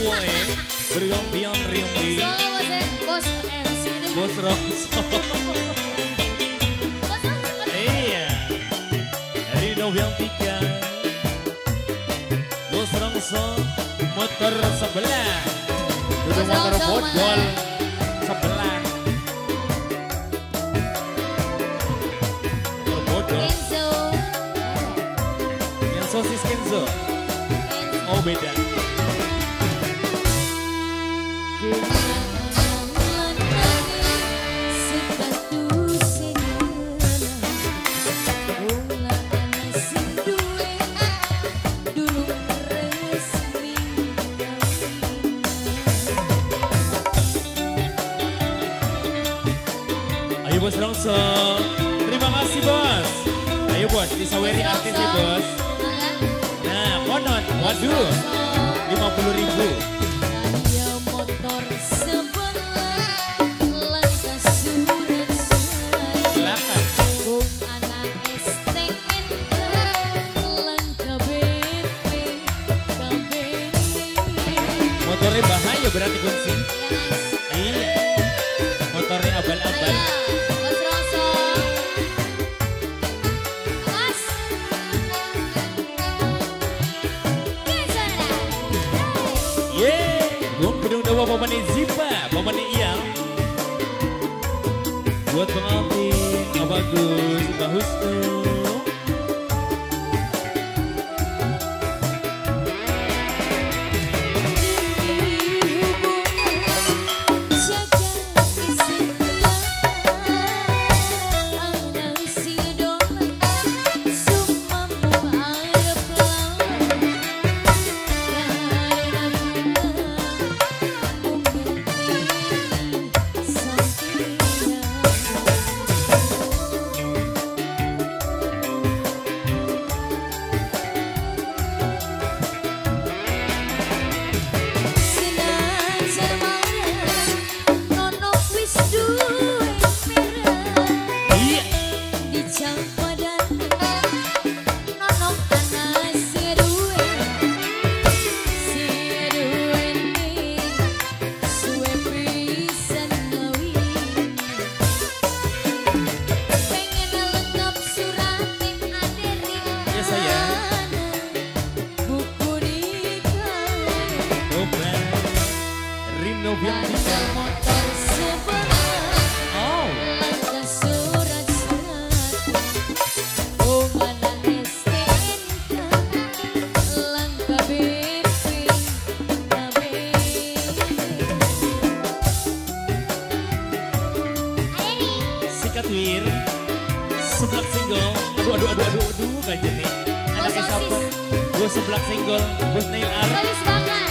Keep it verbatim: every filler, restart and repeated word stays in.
Woe bergambian rimbi Bos eh Bos Rongso. Iya dari Novel tiga Bos Rongso motor sebelah duduk motor bodol sebelah motor bodol yang sosis Kenzo. Oh beda. Ayo Bos Rongso, terima kasih Bos. Ayo Bos, disaweri artis ya Bos. Nah, konon, waduh, lima puluh ribu. Dia motor sebelah langkah surat saya. Silakan. Bung anak S T N langkah B P K B. Motornya bahaya berarti kunci. Iya, motornya abal-abal. Bos Rongso. Mas. Yeay, gong gedung dawa pamane Zipa, pamane Iyang. Buat pengantin, Mbak Bagus, Mbak Husnu. Motor sebelah Oh, langkah surat-surat. Oh mana S T N K langkah B P K B. sikat wir, seblak single. Aduh, aduh, aduh, aduh, aduh, gak jadi. Anaknya sosis. siapa? Gue seblak single, Bos Nail Art. Bagus banget.